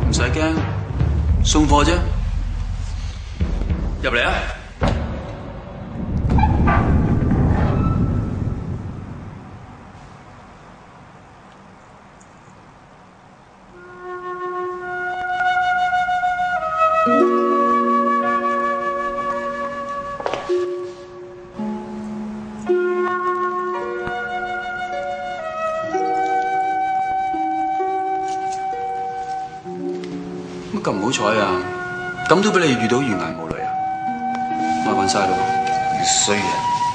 唔使驚，送貨啫。入嚟啊！乜咁唔好彩啊！咁都俾你遇到懸崖無淚啊！麻煩晒咯！ 你衰人，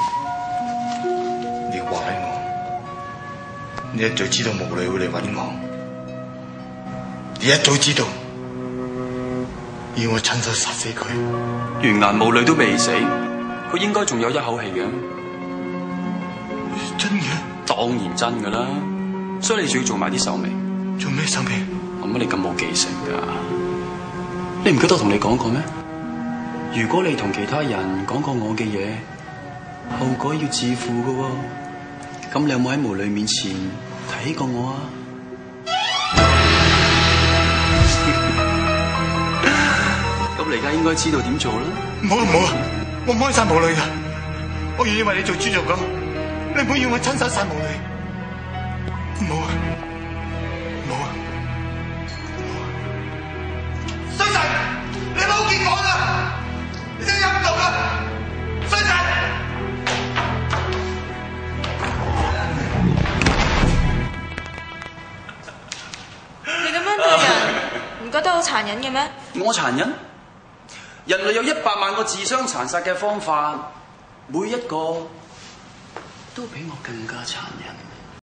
你壞我，你一早知道無淚會嚟揾我，你一早知道要我親手殺死佢。 懸崖無淚都未死，佢應該仲有一口氣嘅。 真嘅？ 當然真噶啦，所以你仲要做埋啲手尾。 做咩手尾？ 乜你咁冇記性噶？你唔記得我同你講過咩？如果你同其他人講過我嘅嘢，後果要自負噶喎。咁你有冇喺無淚面前睇過我啊？咁你而家應該知道點做啦。 唔好啊，我唔可以殺無淚噶，我願意為你做豬肉咁，你唔好要我親手殺無淚。唔好啊！衰仔，你冇見我啦！你真係陰毒啦！衰仔！ 你咁樣對人，唔覺得好殘忍嘅咩？ 我殘忍？人類有100萬個自相殘殺嘅方法，每一個都比我更加殘忍。